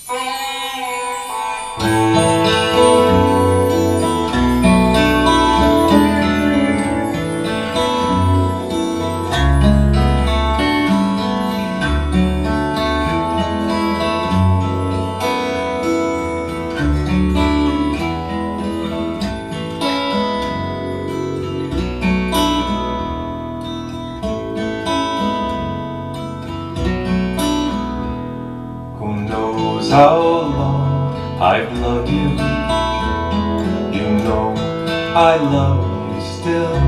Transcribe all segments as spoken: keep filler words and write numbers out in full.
How long I've loved you, you know I love you still.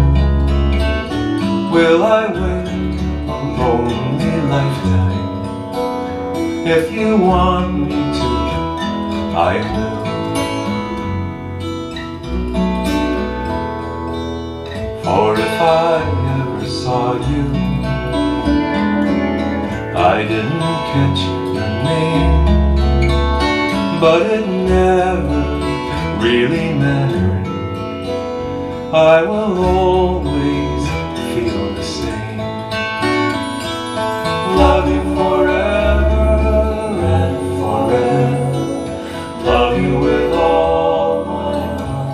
Will I wait a lonely lifetime? If you want me to, I will. For if I ever saw you, I didn't catch your name, but it never really mattered. I will always feel the same. Love you forever and forever. Love you with all my heart.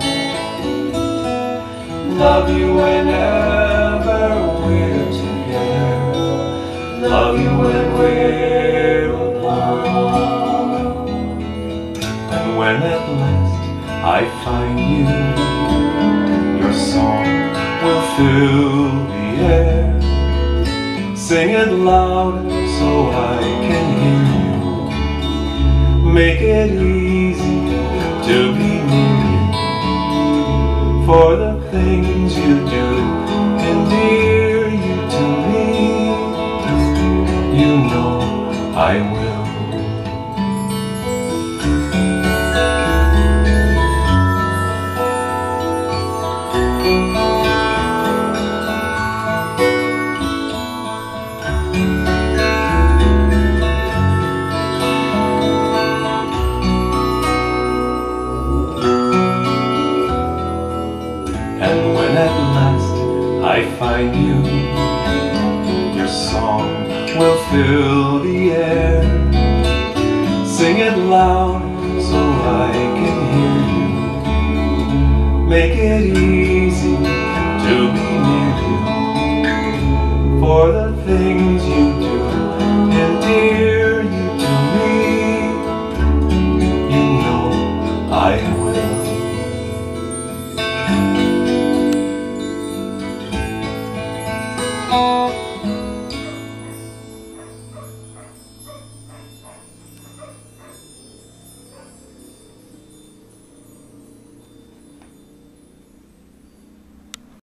Love you whenever we're together. Love you when we're apart. When at last I find you, your song will fill the air. Sing it loud so I can hear you. Make it easy to be near you. For the things you do endear you to me. You know I will. And when at last I find you, your song will fill the air. Sing it loud so I can hear you. Make it easy to be near you. For the things you do endear you to me. You know I